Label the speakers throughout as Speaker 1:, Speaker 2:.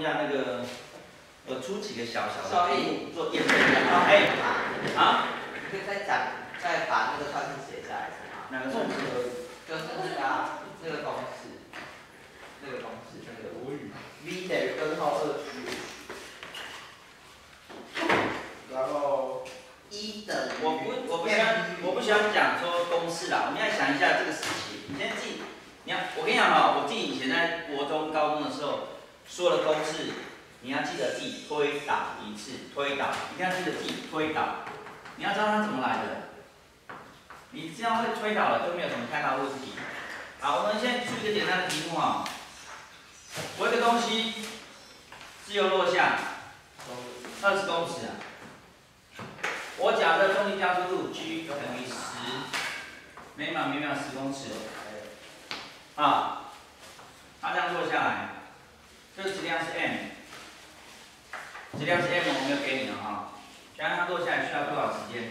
Speaker 1: 下那个，我出几个小的题目做验证一下。哎，啊？
Speaker 2: 你可以再把那个串式写下来是吗？
Speaker 1: 哪个串式？
Speaker 2: 就是那个公式，那个无语 v 等于根号2居，然后1等于
Speaker 1: 我不喜欢讲说公式啦，我们要想一下这个事情。你先记，我跟你讲哈，我自己以前在国中、高中的时候，所有的公式你要记得记推导一次，推导一定要记得记推导，你要知道它怎么来的。你这样会推导了，就没有什么太大问题。好，我们先出一个简单的题目哈。我一个东西自由落下20公尺啊。我假设重力加速度 g 等于10，每秒10公尺。啊，它这样落下来，这个质量是 m， 质量是 m， 我没有给你了哈。想让它落下来需要多少时间？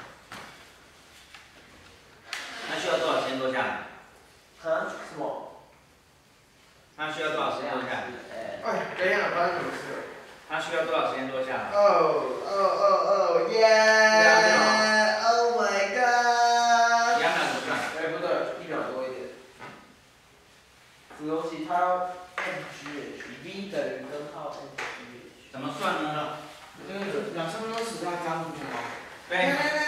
Speaker 1: 它需要多少时间落下来？
Speaker 2: 什么？
Speaker 1: 它需要多少时间落下来？
Speaker 3: 哎，等一下，发生什么事了？
Speaker 1: 它需要多少时间落下来？
Speaker 3: 耶 ！Oh my god！
Speaker 1: 2秒怎么算？
Speaker 3: 哎，不对，1秒多一点。主游戏它要 mgh，v 等于根号 mgh。
Speaker 1: 怎么算呢？
Speaker 3: 这个2、3分钟时间加速度吗？
Speaker 1: 对。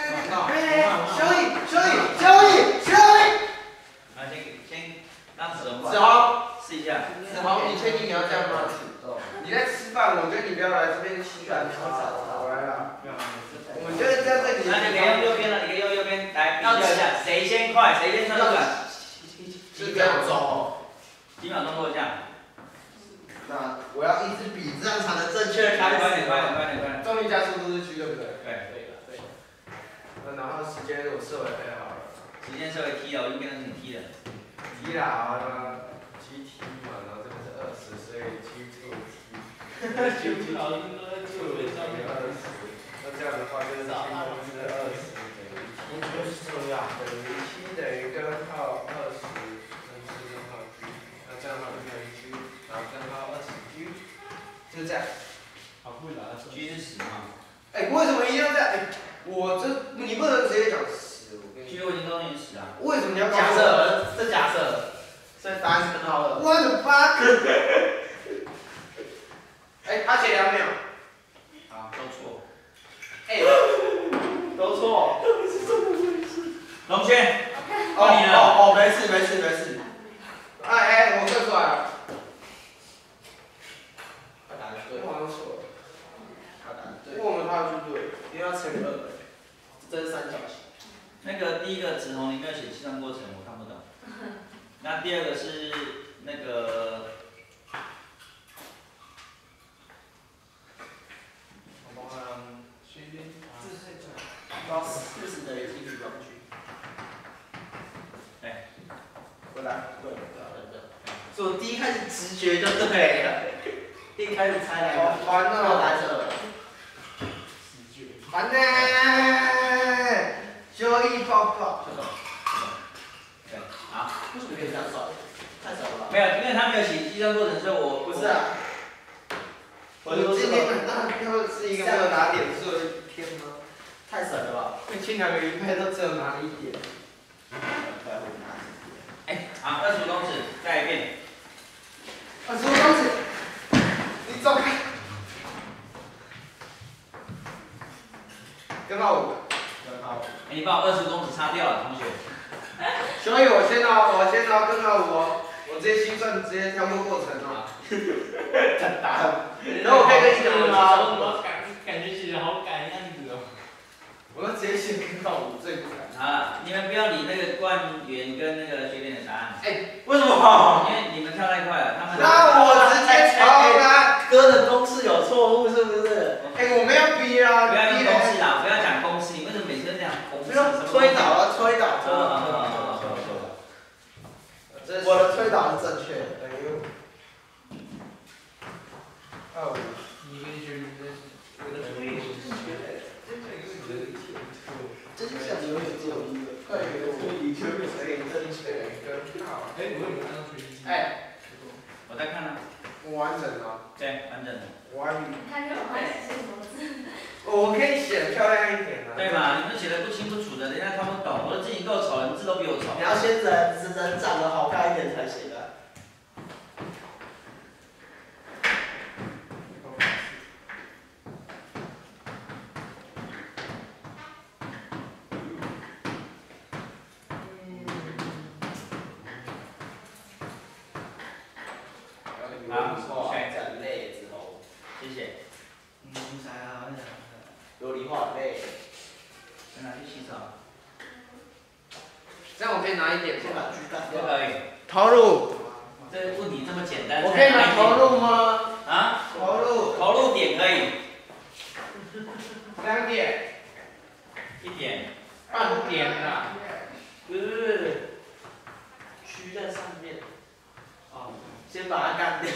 Speaker 3: 修理！
Speaker 1: 啊，先让子龙试一下。
Speaker 3: 子豪，你确定你要这样吗？你在吃饭，我觉得你不要来这边吃饭。我来了。我们就是在这里。
Speaker 1: 那你可以用右边了，你可以用右边来比较一下，谁先快，谁先算短。
Speaker 3: 几秒钟？
Speaker 1: 几秒钟落下？
Speaker 3: 那我要一支笔，这样才能正确开始。
Speaker 1: 快点。
Speaker 3: 重力加速度是 g， 对不对？
Speaker 1: 对。
Speaker 3: 然后时间我设为配好了。
Speaker 1: 时间设为 t 了，我已经变成你 t 了。
Speaker 3: t 啦，GT 嘛，然后这个是20，所以 G2T。GT 老师都在做20，那这样的话就是7公是20等于7等于根号20分之根号 G， 那这样的话就等于 G， 然后根号20G， 就是这样。
Speaker 4: 好复杂。
Speaker 1: G 是10嘛？
Speaker 3: 哎，为什么一定要这样？哎，你不能直接讲10，我跟你。
Speaker 1: G 我已经告诉你10啊。
Speaker 3: 为什么你要
Speaker 2: 假设？这假设，所以答案是根号2。
Speaker 3: 我的妈！哎，他写2秒。
Speaker 1: 好，都错。
Speaker 2: 哎，都错。
Speaker 1: 龙轩，到你了。
Speaker 3: 没事。哎，我算出来了。
Speaker 2: 他答的对。
Speaker 3: 我好像错了。
Speaker 2: 他答的对。
Speaker 3: 为什么他是对？因为他乘以2。
Speaker 2: 这是三角形。
Speaker 1: 那个第一个子红，你没有写计算过程，我看不懂。那第二个是那个。
Speaker 2: 40等于 T 平方 G。
Speaker 1: 对。
Speaker 2: 回来，对。所以我第一开始直觉就对了，一开始猜来的。
Speaker 3: 好烦哦。
Speaker 2: 答这。
Speaker 3: 直觉。烦呢。修一报告。
Speaker 1: 对，好。
Speaker 2: 为什么可以这样算？太少了吧？
Speaker 1: 没有，因为他没有写计算过程，所以我
Speaker 2: 不是啊。
Speaker 3: 我今天那又是一个没有拿点数的一天吗？
Speaker 2: 太神了吧！
Speaker 3: 因为前2个礼拜都只有拿了1点。
Speaker 1: 哎，好，25公尺，再一遍。
Speaker 3: 25公尺，你走开。根号5。
Speaker 1: 哎，你把我25公尺擦掉了，同学。
Speaker 3: 所以我先拿根号5哦，我直接心算，直接跳过过程哦。
Speaker 2: 真打。
Speaker 3: 然后我可以跟你讲
Speaker 4: 我感觉写的好赶样子哦。
Speaker 3: 我要直接写根号5最不敢。
Speaker 1: 好了，你们不要理那个官员跟那个学点的答案。
Speaker 3: 哎，为什么？
Speaker 1: 因为你们跳太快了，他们。
Speaker 3: 那我直接抄啦。
Speaker 2: 哥的公式有错误是不是？
Speaker 3: 哎，我们要逼啊！
Speaker 1: 不要用公式啦，不要讲公式，你为什么每次都讲公式？
Speaker 2: 推导啊，推导。我的推导是正确的。
Speaker 3: 等于25。
Speaker 4: 你跟学明真是。
Speaker 2: 真相永远只有一个。
Speaker 3: 快给我1个正确根号。
Speaker 4: 哎，我有没有按照推理？
Speaker 2: 哎，
Speaker 1: 我在看呢。
Speaker 3: 我完整哦。
Speaker 1: 对，完整的。
Speaker 3: 我还以为
Speaker 5: 你看这种话写什么字？
Speaker 3: 我可以写得漂亮一点啊。
Speaker 1: 对嘛？你们写的不清不楚的，人家看不懂。我的字已经够丑了，你们字都比我丑。
Speaker 2: 你要先人长得好看一点才行啊。
Speaker 1: 好，选
Speaker 2: 人类之后，
Speaker 1: 谢谢。
Speaker 2: 啥啊？琉璃化类。
Speaker 1: 先拿去洗手。
Speaker 3: 这样我可以拿一点，
Speaker 2: 先把锯干
Speaker 1: 都
Speaker 2: 掉。
Speaker 1: 可以。
Speaker 3: 投入。
Speaker 1: 这问题这么简单。
Speaker 3: 我可以拿投入吗？
Speaker 1: 啊？
Speaker 3: 投入。
Speaker 1: 投入点可以。
Speaker 3: 2点。
Speaker 1: 1点。
Speaker 3: 半点啦。
Speaker 2: 不是，锯在上面。哦，先把它干掉。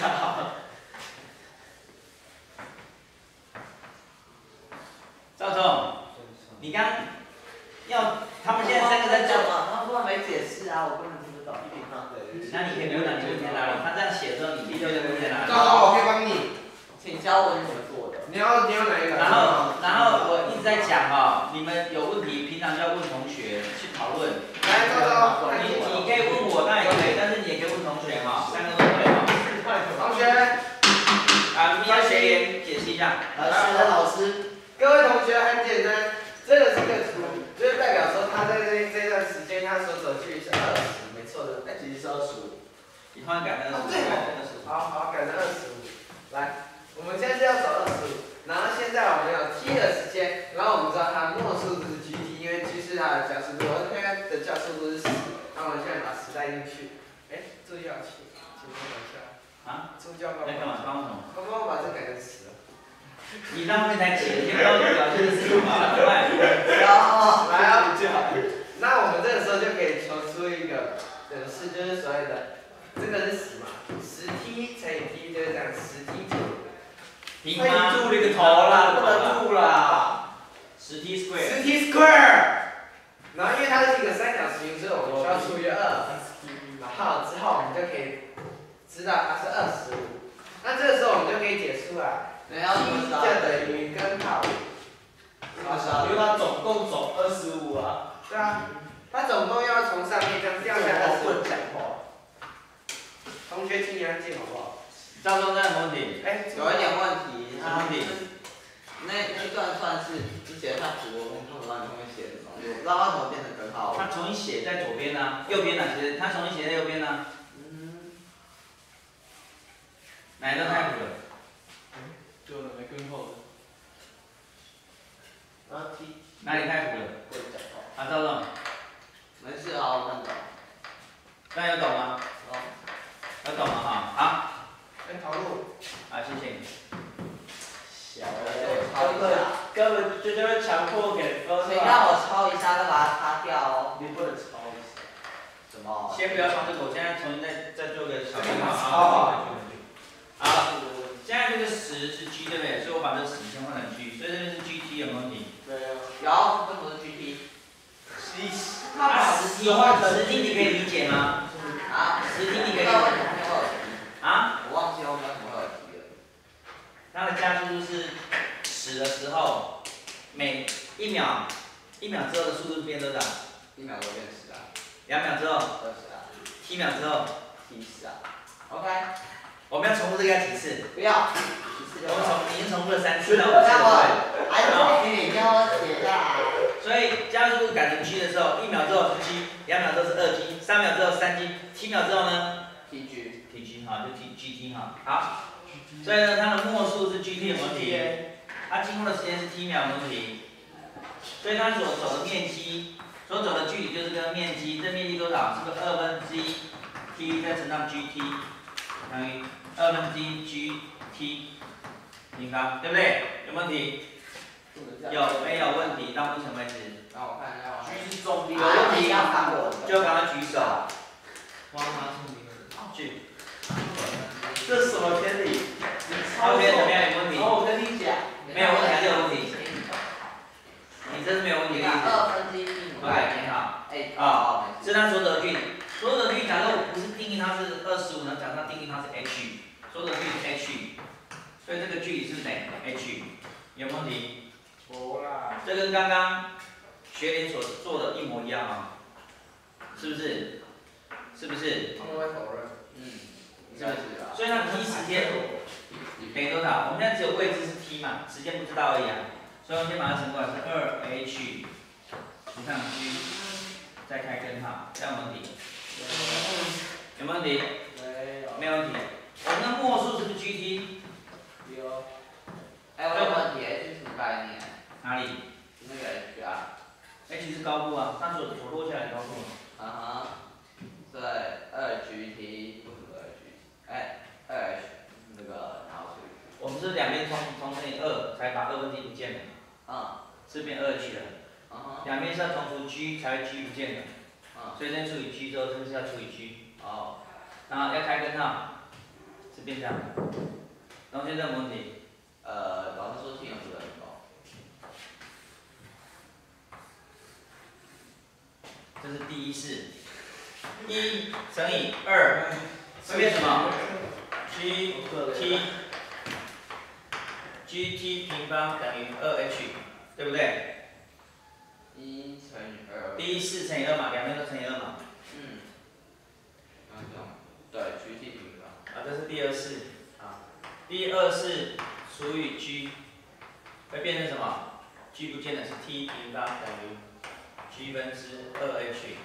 Speaker 1: 赵总，你刚要他们现在3个在做，
Speaker 2: 他不然没解释啊，我根本听不懂。
Speaker 1: 那你可以不用拿你问题在哪里？他这样写的时候，你第6就问题在哪里？
Speaker 3: 赵总，我可以帮你。
Speaker 2: 请教我是怎么做的。
Speaker 3: 你要哪一个？
Speaker 1: 然后我一直在讲哦，你们有问题平常就要问同学去讨论。
Speaker 3: 来，赵总，
Speaker 1: 你可以问我，当然也可以，但是你也可以问同学哈，3个都可以哈。
Speaker 3: 同学，
Speaker 1: 啊，你要学员解释一下。
Speaker 2: 是的，老师。
Speaker 3: 各位同学很简单，这个是个图，就是代表说他在这段时间他所走距离是20，没错的，
Speaker 2: 那其实是25。
Speaker 1: 你突然改成25，
Speaker 3: 对好，改成25。来，我们现在是要走25，然后现在我们有 t 的时间，然后我们知道它的末数字是 gt， 因为 g 是它的加速度，而它的加速度是10，那我们现在把10带进去。哎，助教请帮我一下。
Speaker 1: 啊？
Speaker 3: 助教帮
Speaker 1: 在干嘛？帮我什么？
Speaker 3: 帮我把这改成10了。
Speaker 1: 你让后面才写，先帮我表现事情嘛，快。
Speaker 2: 来啊，就好。
Speaker 3: 那我们这个时候就可以求出一个等式，就是所谓的这个是10嘛，10t 乘以 t 就是这样，10t 乘。
Speaker 1: 平吗？
Speaker 2: 住你个头啦，不能住啦。
Speaker 1: 10t square。
Speaker 3: 10t square。然后因为它是一个三角形，所以我们需要除以2，然后之后我们就可以知道它是25。那这个时候我们就可以解出来。
Speaker 2: 你要怎么
Speaker 3: 就
Speaker 2: 知道？
Speaker 3: 等于根号。
Speaker 2: 因为它总共走25啊。
Speaker 3: 对啊，它总共要从上面这样掉下来25。
Speaker 2: 讲话。
Speaker 3: 同学听安静好不好？
Speaker 1: 赵忠，这有什么问题？
Speaker 2: 有一点问题。
Speaker 1: 什么问题？
Speaker 2: 那一段算是之前他图我看不到你后面写的什么，我不知道它怎么变成根号。
Speaker 1: 他重新写在左边呢，右边呢？其实他重新写在右边呢。哪一段太苦了？
Speaker 4: 就没跟后的。
Speaker 1: 哪里太苦了？啊，赵总，
Speaker 2: 没事啊，我看懂。
Speaker 1: 这样有懂吗？有懂了哈，好。
Speaker 3: 投入。
Speaker 1: 啊，谢谢你。
Speaker 2: 根本就是强迫给分。请让我抄一下，再把它擦掉哦。你不能抄一下。什么？
Speaker 1: 先不要抄这个，我现在重新再做个小编号啊。好，现在这个10是 G 对不对？所以我把这个10先换成 G，所以这边是 GT 有没有问题？
Speaker 2: 对啊。有，这不是 GT。
Speaker 1: 10T你可以理解吗？
Speaker 2: 啊
Speaker 1: ？10T你可以理解啊？
Speaker 2: 我忘记后面怎么会有 T 了。
Speaker 1: 它的加速度是10的时候，每1秒之后的速度变多少
Speaker 2: ？1秒多变10啊。
Speaker 1: 2秒之后
Speaker 2: 20啊。
Speaker 1: 7秒之后
Speaker 2: T 10啊。OK。
Speaker 1: 我们要重复这个几次？
Speaker 2: 不要。
Speaker 1: 已经重复了3次，那5次
Speaker 2: 对。还是你给我写下来。
Speaker 1: 所以加速度改成 G 的时候，1秒之后是 G，2秒之后是2G，3秒之后3G，7秒之后呢 ？TG 哈，就 GT 哈。好，所以呢，它的末数是 GT 有问题，它经过的时间是 T 秒有问题，所以它所走的面积，所走的距离就是跟面积，这面积多少？是不是1/2 T 再乘上 GT 等于1/2 GT 平方，对不对？有问题？有没有问题？到目前为止。
Speaker 2: 让我看一下。
Speaker 1: G 是重力。
Speaker 2: 有问题要喊我。
Speaker 1: 就赶快举手。
Speaker 4: 帮他送一个人。
Speaker 1: 去。
Speaker 2: 这是什么天理
Speaker 1: ？OK，怎么样？有问题？
Speaker 2: 我跟你讲。
Speaker 1: 没有问题还是有问题？你这是没有问题的意思。OK，挺好。是它所走的距离。所走的距离，假设我不是定义它是25呢，假设定义它是 h，所走的距离是 h， 所以这个距离是等于 h， 有没有问题？
Speaker 3: 无啦。
Speaker 1: 这跟刚刚学联所做的一模一样啊，是不是？是不是？
Speaker 3: 他们会否认。
Speaker 1: 是不是？所以它 t 时间等于多少？我们现在只有位置是 t 嘛，时间不知道而已啊。所以我们先把它乘过来是2h 除上 g， 再开根号，这样有没有问题？有没有问题？没有问题。我们的末数是不是 gt？
Speaker 2: 有。哎，我有问题，h 是什么概念？
Speaker 1: 哪里？
Speaker 2: 那个 h 啊。
Speaker 1: h 是高度啊，上次我落下来的高度。
Speaker 2: 啊哈。对，2gt 不是2gt，哎，2h 那个然后是。
Speaker 1: 我们是两边乘以2，才把2分之一不见了。是变2h了。两边是要同除 g 才会 g 不见的。所以这除以 g 之后，这个是要除以 g。然后要开根号，是变这样。同学有没有问题？
Speaker 2: 老师说听有这个很高。
Speaker 1: 这是第一式，1乘以2会变什么 ？gt 平方等于2h， 对不对
Speaker 2: 1乘以2。
Speaker 1: 第一式乘以2嘛，两边都乘以2嘛。
Speaker 2: 对 ，gt 平方。
Speaker 1: 这是第二式。第二式除以 g， 会变成什么 ？g 不见了，是 t 平方等于 g 分之2h。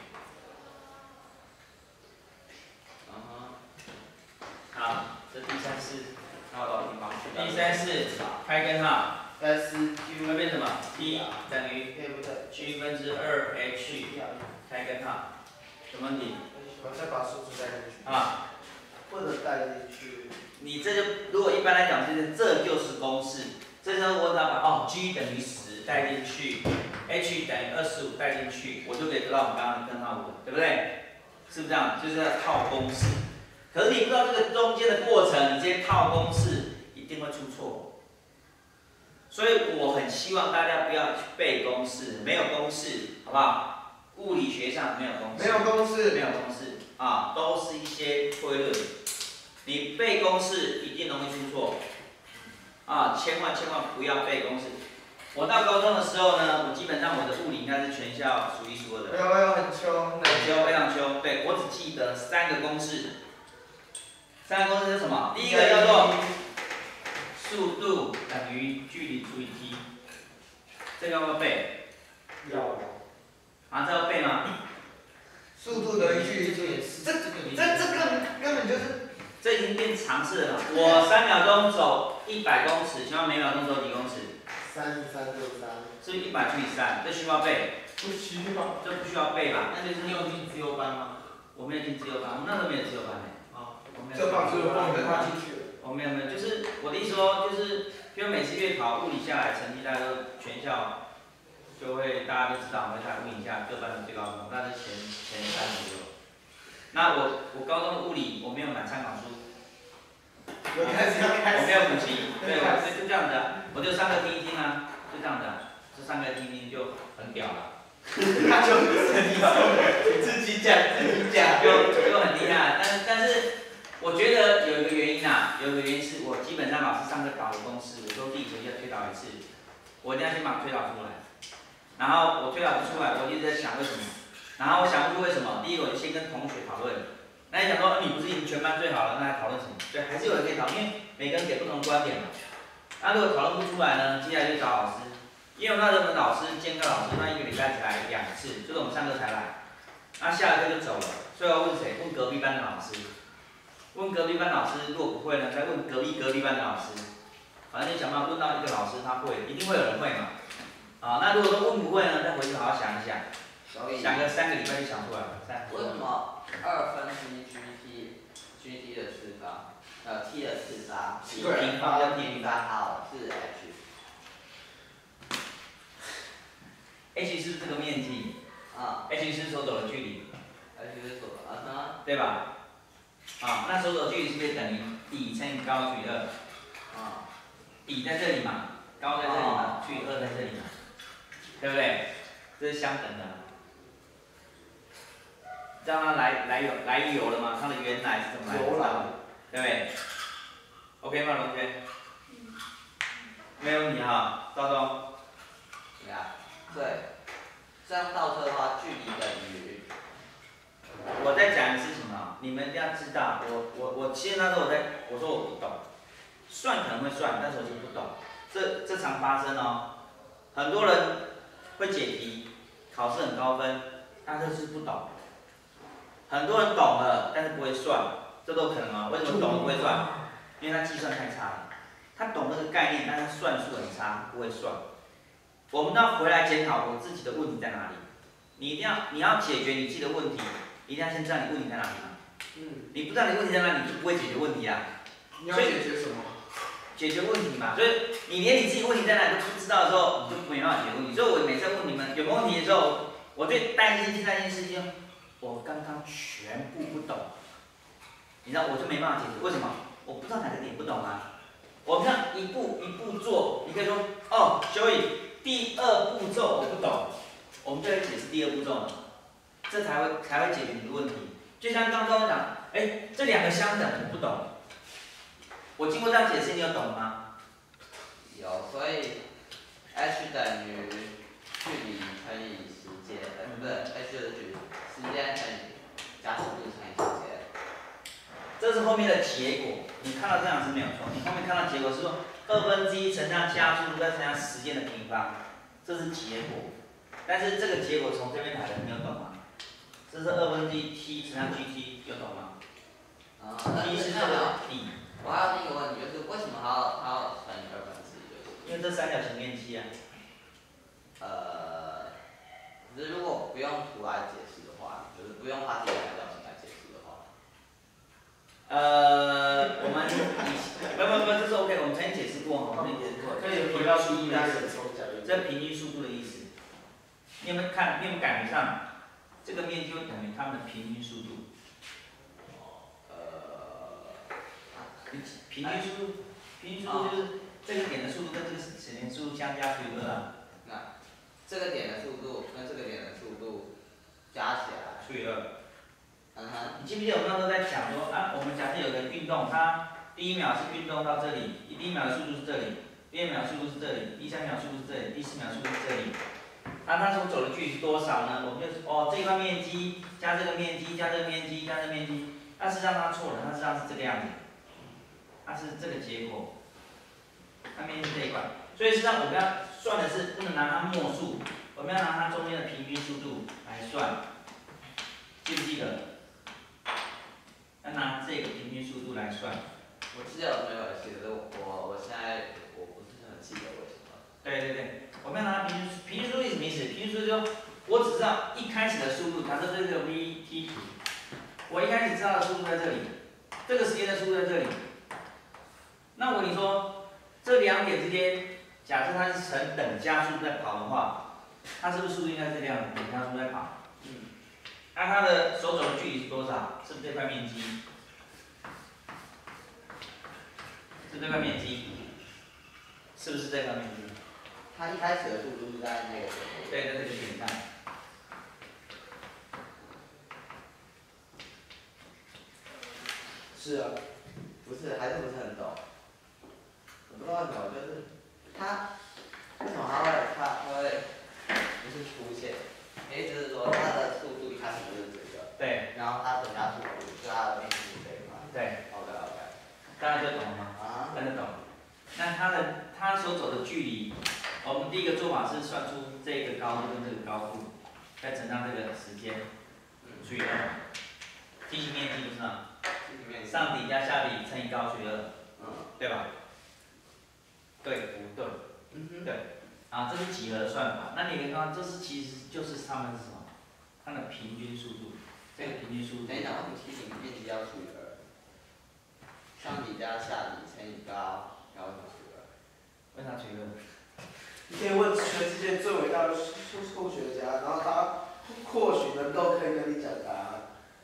Speaker 1: 好，这第三式。第三式开根号，会变什么 ？t 等于 g 分之2h， 开根号，什么问题？
Speaker 3: 我再把数字带进去。
Speaker 2: 或者带进去。
Speaker 1: 你这就如果一般来讲，这就是公式。这时候我只要把g 等于10带进去 ，h 等于25带进去，我就可以得到我们刚刚的根号了，对不对？是不是这样？就是要套公式。可是你不知道这个中间的过程，你直接套公式一定会出错。所以我很希望大家不要去背公式，没有公式，好不好？物理学上没有公式。
Speaker 3: 没有公式。
Speaker 1: 没有公式都是一些推论。你背公式一定容易出错。千万不要背公式。我到高中的时候呢，我基本上我的物理应该是全校数一数二的。
Speaker 3: 有很秋。
Speaker 1: 非常秋。对，我只记得3个公式。3个公式是什么？第一个叫做速度等于距离除以 t， 这个要不要背？
Speaker 3: 要。
Speaker 1: 这要背吗？
Speaker 3: 速度等于距离除以这根本就是。
Speaker 1: 这已经变常识了。我3秒钟走100公尺，请问每秒钟走几公尺
Speaker 3: ？33.3。
Speaker 1: 是不是100除以3？这需要背？
Speaker 4: 不需要。
Speaker 1: 这不需要背吧？
Speaker 4: 那就是你有进自由班吗？
Speaker 1: 我没有进自由班，我那时候没有自由班
Speaker 3: 就放自由班，他进去了。
Speaker 1: 我没有，就是我的意思说，就是因为每次月考物理下来成绩，大家都全校就会大家都知道，我们来问一下各班的最高分，那是前3左右。那我高中的物理我没有买参考书，我没有补习，对，就这样子我就上课听一听啊，就这样子这上课听听就很屌了。
Speaker 2: 他就自己讲，
Speaker 1: 就很厉害，但是我觉得有一个原因是我基本上老师上课导的公式，我都自己回家推导一次，我一定要先把它推导出来，然后我推导不出来，我一直在想为什么。然后我想不出为什么，第一个我就先跟同学讨论。那你想说，你不是已经全班最好了，那还讨论什么？对，还是有人可以讨论，因为每个人给不同的观点嘛。那如果讨论不出来呢，接下来就找老师。因为我那时候的老师监课老师，那1个礼拜才来2次，就是我们上课才来。那下了课就走了，所以要问谁？问隔壁班的老师。问隔壁班老师，如果不会呢，再问隔壁班的老师。反正你想办法问到一个老师他会，一定会有人会嘛。那如果说问不会呢，再回去好好想一想。想个3个礼拜就想出来了。
Speaker 2: 为什么2分之一 gt 的次方，t 的次方
Speaker 1: 平方跟
Speaker 2: 平方好是
Speaker 1: h。h 是这个面积。h 是所走的距离。
Speaker 2: h 是所走的，
Speaker 1: 对吧？那所走距离是不是等于底乘以高除以2？底在这里嘛，高在这里嘛，除以2在这里嘛，对不对？这是相等的。知道它来由了吗？它的原来是怎么来的？对不对 ？OK 吗，同学？ 没有问题哈，赵东。
Speaker 2: 对，这样倒车的话，距离等于。
Speaker 1: 我在讲的是什么？你们一定要知道，我其实那时候我说我不懂，算可能会算，但是我就不懂，这常发生哦。很多人会解题，考试很高分，但是是不懂。很多人懂了，但是不会算，这都有可能哦。为什么懂了不会算？因为他计算太差了。他懂这个概念，但是算术很差，不会算。我们都要回来检讨我自己的问题在哪里。你要解决你自己的问题，一定要先知道你问题在哪里嘛。你不知道你问题在哪里，你就不会解决问题啊。
Speaker 3: 你要解决什么？
Speaker 1: 解决问题嘛。所以你连你自己问题在哪里都不知道的时候，你就没办法解决问题。所以我每次问你们有没有问题的时候，我最担心现在一件事情，我刚刚全部不懂。你知道我就没办法解决，为什么？我不知道哪个点不懂啊。我们这样一步一步做，你可以说哦，修乙第二步骤我不懂，我们就来解释第二步骤了，这才会解决你的问题。就像刚刚讲，这两个相等我不懂，我经过这样解释，你有懂吗？
Speaker 2: 有，所以 h 等于距离乘以时间，不是 h 的距离，时间乘以加速度乘以时间。
Speaker 1: 这是后面的结果，你看到这样是没有错。你后面看到结果是说1/2乘上加速度再乘上时间的平方，这是结果。但是这个结果从这边来的，你有懂吗？这是t 乘上 gt， 有懂吗？t 是这个底。
Speaker 2: 我还有另一个问题，就是为什么它要乘以1/2？
Speaker 1: 因为这三角形面积啊。
Speaker 2: 可是如果不用图来解释的话，就是不用它自己三角形来解释的话。
Speaker 1: 我们不，这是 OK， 我们曾经解释过哈，
Speaker 3: 可以回到第一单元抽奖。
Speaker 1: 这平均速度的意思。你有没有感觉上，这个面积会等于它们的平均速度？平均速度就是这个点的速度跟这个点的速度相加除以2啊。
Speaker 2: 那这个点的速度跟这个点的速度加起来
Speaker 1: 除以2。你记不记得我们那时候在讲说啊，我们假设有个运动，它第1秒是运动到这里，第1秒的速度是这里，第2秒速度是这里，第3秒速度是这里，第4秒速度是这里。它所走的距离是多少呢？我们就是这一块面积加这个面积加这个面积加这个面积，但事实上它错了，它实际上是这个样子，它是这个结果，它面积是这一块，所以实际上我们要算的是不能拿它末数，我们要拿它中间的平均速度来算，记不记得？要拿这个平均速度来算。
Speaker 2: 我记得我没有记得，我现在我不是很记得为什么。
Speaker 1: 对，我们要拿平均速度是什么意思？平均速度就是我只知道一开始的速度，假设这个 v_t 我一开始知道的速度在这里，这个时间的速度在这里。那我跟你说，这两点之间，假设它是呈等加速度在跑的话，它是不是速度应该是这样子，等加速度在跑？那它的手肘的距离是多少？是不是这块面积？是这块面积？是不是这块面积？
Speaker 2: 它一开始的速度是在那个。
Speaker 1: 对，在这个点上。
Speaker 3: 是啊。
Speaker 2: 不是，还是不是很懂。我不知道为什么，就是它为什么它会不是出现？意思是说它的速度一开始就是这个。
Speaker 1: 对。
Speaker 2: 然后它等加速度是它的面积是这一块。
Speaker 1: 对。
Speaker 2: OK。
Speaker 1: 大家就懂了吗？真的懂。那它所走的距离，我们第一个做法是算出这个高度跟这个高度，再乘上这个时间，除以2。梯形面积不是吗？上底加下底乘以高除以2，对吧？对不对？对。这是几何的算法。那你可以看到，这是其实就是它们是什么？它的平均速度。这个平均速度。
Speaker 2: 等一下，为什么梯形面积要除以2？上底加下底乘以高，然后怎么除以2？
Speaker 1: 为啥除以2？
Speaker 3: 你可以问全世界最伟大的数学家，然后他或许能够可以跟你讲答案。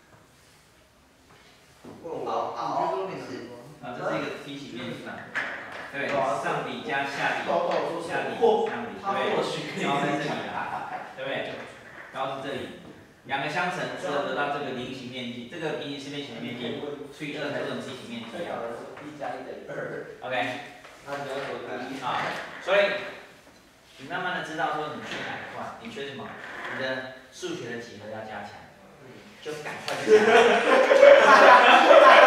Speaker 2: 好，没事。
Speaker 1: 这是一个梯形面积嘛？对，上底加下底，下底，
Speaker 3: 他或许可以
Speaker 1: 高在这里对不对？高是这里，两个相乘之后得到这个菱形面积，这个平行四边形的面积除以2才是我们梯形面积。
Speaker 3: 1+1等于2。
Speaker 1: OK。
Speaker 3: 那你
Speaker 1: 所以你慢慢的知道说你缺哪一块，你缺什么，你的数学的几何要加强，就赶快去加强。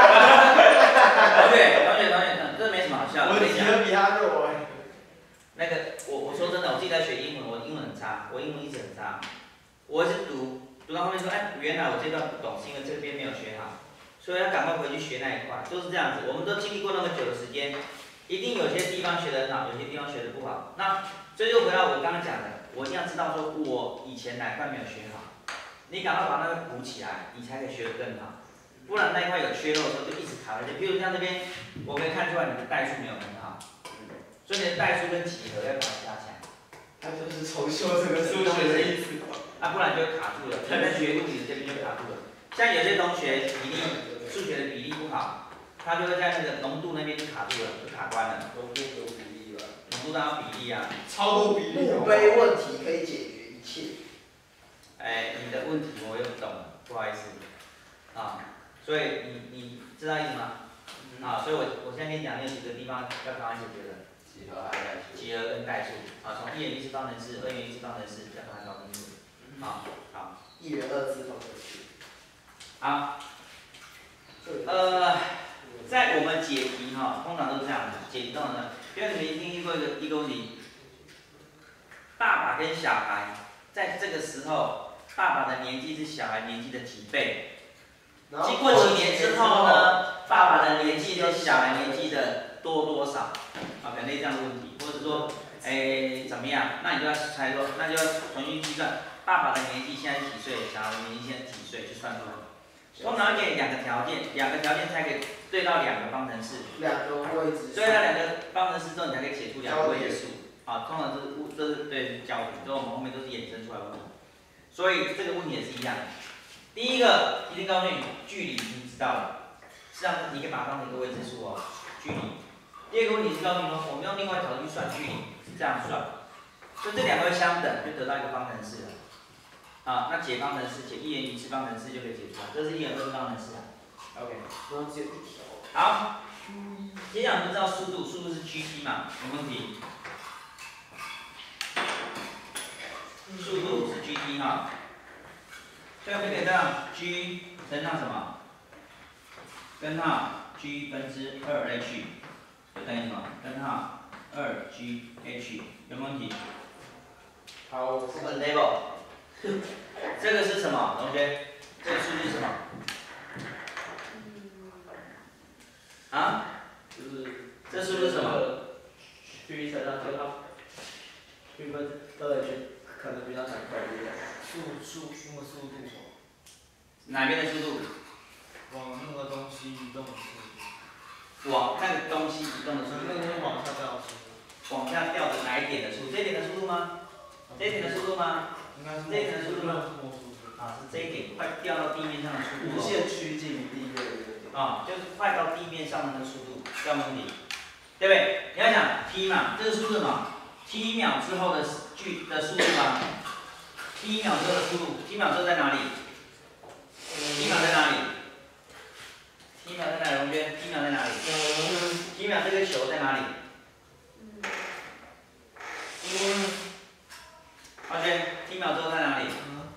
Speaker 1: 同学，这没什么好笑的。
Speaker 4: 我的几何比他弱哎。
Speaker 1: 那个我说真的，我自己在学英文，我英文很差，我英文一直很差。我是读到后面说，哎，原来我这段不懂，是因为这边没有学好，所以要赶快回去学那一块，都是这样子。我们都经历过那么久的时间，一定有些地方学得很好，有些地方学得不好。那所以又回到我刚刚讲的，我一定要知道说我以前哪一块没有学好，你赶快把那个补起来，你才可以学得更好。不然那一块有缺漏的时候就一直卡在这。比如像这边，我可以看出来你的代数没有很好，所以你的代数跟几何要把它加强。
Speaker 4: 他就是重修这个数学的意思。
Speaker 1: 不然就卡住了。你在学物理这边就卡住了。像有些同学数学的比例不好，他就会在那个浓度那边就卡住了，就卡关了。
Speaker 3: 浓度有比例吧？
Speaker 1: 浓度当然比例啊。
Speaker 4: 超过比例。
Speaker 2: 墓碑问题可以解决一切。
Speaker 1: 你的问题我又不懂了，不好意思。所以你知道意思吗？所以我现在跟你讲，有几个地方要赶快解决的。
Speaker 3: 几何还代数。
Speaker 1: 几何跟代数，从1元一次方程式、2元一次方程式要把它搞清楚。好。
Speaker 2: 1元2次方程式。
Speaker 1: 好。在我们解题通常都是这样子，解题通常呢，因为你们一定遇过一个问题，爸爸跟小孩在这个时候，爸爸的年纪是小孩年纪的几倍？经过几年之后呢，爸爸的年纪是小孩年纪的多少？可能这样的问题，或者说，怎么样？那你就要猜说，那就要重新计算，爸爸的年纪现在几岁，小孩的年纪现在几岁，就算出来。通常要给2个条件才可以对到2个方程式。
Speaker 2: 2个位置。
Speaker 1: 对到2个方程式之后，你才可以写出2个位置数。通常这是对交点，所以我们后面都是衍生出来的问题。所以这个问题也是一样的。第一个一定告诉你距离已经知道了，实际上你可以把它当成一个未知数距离。第二个问题是告诉你说，我们用另外一条去算距离，是这样算，所以这2个会相等，就得到一个方程式了。那解方程式，解1元一次方程式就可以解出来，这是1元2次方程式OK。
Speaker 2: 然后只有1条。
Speaker 1: 好，接下来我们知道速度是 gt 嘛，没问题。速度是 gt 所以我们可以这样 g 乘上什么？根号 g 分之2h， 就等于什么？根号2gh， 有没有问题？
Speaker 2: 好，我是 level。
Speaker 1: 这个是什么，同学？这个数据是什么？
Speaker 4: 就是
Speaker 1: 这数据是什么？
Speaker 4: 去乘上根号，g分2h可能比较难考虑的。速度什么？
Speaker 1: 哪边的速度？
Speaker 4: 往那个东西移动的速度。
Speaker 1: 往那个东西移动的速度。
Speaker 4: 那个是往下掉的速度。
Speaker 1: 往下掉的哪一点的速度？这一点的速度吗？这一点的速度吗？
Speaker 4: 应该是
Speaker 1: 这一点的速度吗？是这一点快掉到地面上的速度。
Speaker 2: 无限趋近地面的一个点。
Speaker 1: 就是快到地面上的那个速度，叫问题，对不对？你要想 t 嘛，这个速度是什么 ？t 秒之后的速度吗 ？t 秒之后的速度 ，t 秒之后在哪里 ？t 秒在哪里 ？t 秒在哪里？同学 ，t 秒在哪里 ？t 秒这个球在哪里？同学 ，t 秒之后在哪里？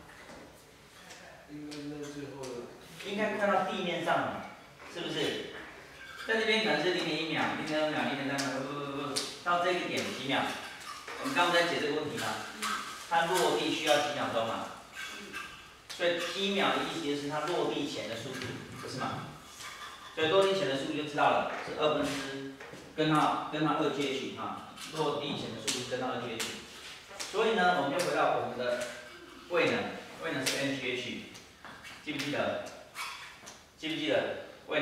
Speaker 4: 应该在最后的。
Speaker 1: 应该快到地面上了，是不是？在这边可能是0.1秒、0.2秒、0.3秒，到这个点几秒？我们刚刚在解这个问题吗？它落地需要几秒钟嘛？所以几秒的意思就是它落地前的速度，不是吗？所以落地前的速度就知道了，是2分之根号2gh 落地前的速度根号2gh。所以呢，我们就回到我们的位能是 mgh， 记不记得？位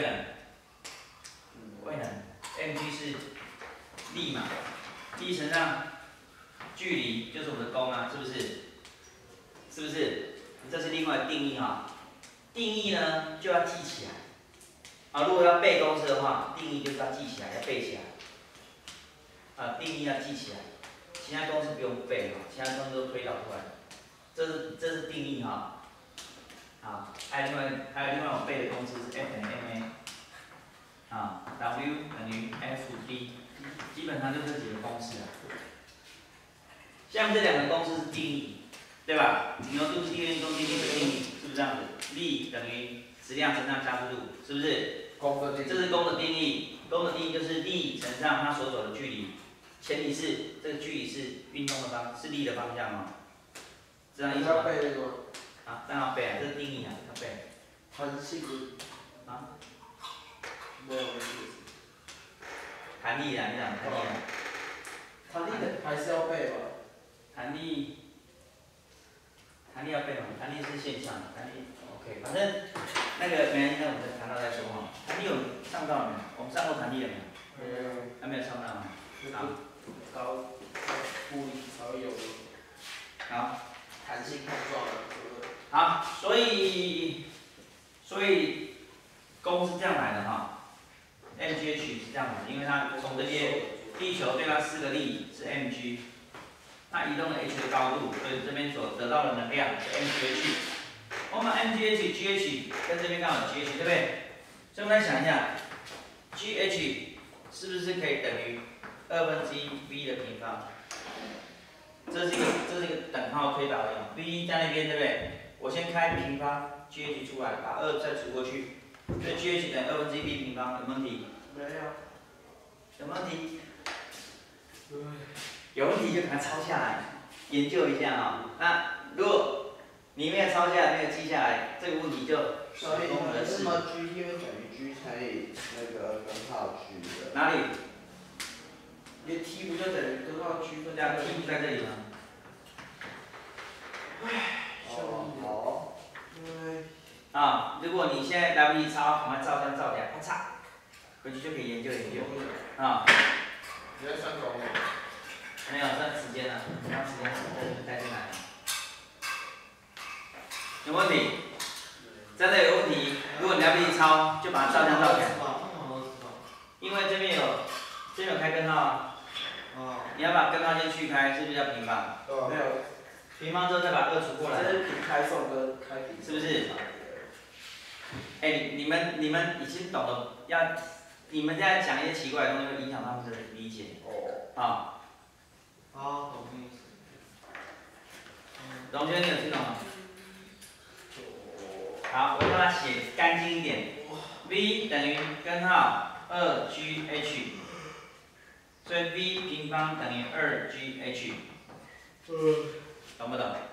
Speaker 1: 能 mg 是力嘛，力乘上距离就是我们的功是不是？这是另外的定义定义呢就要记起来。如果要背公式的话，定义就是要记起来，要背起来。定义要记起来，其他公式不用背其他公式都推导出来。这是定义还有另外我背的公式是 F 等于 ma，W 等于 F d， 基本上就这几个公式下面这两个公式是定义，对吧？顶流度是定运动定义的定义，是不是这样子？力等于质量乘上加速度，是不是？这是功的定义，功的定义就是力乘上它所走的距离，前提是这个距离是运动的是力的方向哦。这样意思吗？啊，当然要背啊，这是定义啊，要背。
Speaker 4: 弹性
Speaker 1: 啊？
Speaker 4: 没有
Speaker 1: 弹力啊，你讲弹力啊？
Speaker 4: 弹力的还是要背吧？
Speaker 1: 弹力要背嘛？弹力是现象，弹力 OK， 反正那个没，那我们谈到再说哈。弹力有上到了没有？我们上过弹力了没有？
Speaker 4: 没有。
Speaker 1: 还没有上到吗？好。
Speaker 4: 高物理才有。
Speaker 1: 好。
Speaker 4: 弹性碰撞的。
Speaker 1: 好，所以功是这样来的哈。mgh 是这样的，因为它从这边地球对它施的力是 mg， 它移动了 h 的高度，所以这边所得到的能量是 mgh。我们 mgh、gh 跟这边刚好 gh， 对不对？所以我们来想一下 ，gh 是不是可以等于1/2 v 的平方？这是一个等号推导的 v 在那边，对不对？我先开平方 gh 出来，把2再除过去，所以 gh 等于1/2 v 平方，有没有问题？
Speaker 4: 没有。
Speaker 1: 有没有问题？有问题就赶快抄下来，研究一下啊。那如果你没有抄下来，没有记下来，这个问题就
Speaker 2: 所以为什么 G 因为等于 G 乘以那个根号 G 的？
Speaker 1: 哪里？
Speaker 4: 你 T 不就等于根号 G 分？
Speaker 1: 对啊 ，T 不在这里吗？
Speaker 2: 好。
Speaker 1: 啊，如果你现在来不及抄，赶快照相照起来，咔嚓，回去就可以研究研究。啊。
Speaker 3: 你在算功吗？
Speaker 1: 没有算时间了，然后时间带进来了。有问题？真的有问题？如果你来不及抄，就把它照相照起来。因为这边有开根号啊。你要把根号先去开，是不是叫平方？
Speaker 4: 没有。
Speaker 1: 平方之后再把2除过来。
Speaker 4: 这是平开送跟开平。
Speaker 1: 是不是？你们已经懂了，你们在讲一些奇怪的东西，会影响他们的理解。啊。
Speaker 4: 懂意思。
Speaker 1: 同学，你有听懂吗？好，我让它写干净一点。v 等于根号2gh， 所以 v 平方等于2gh。懂不懂？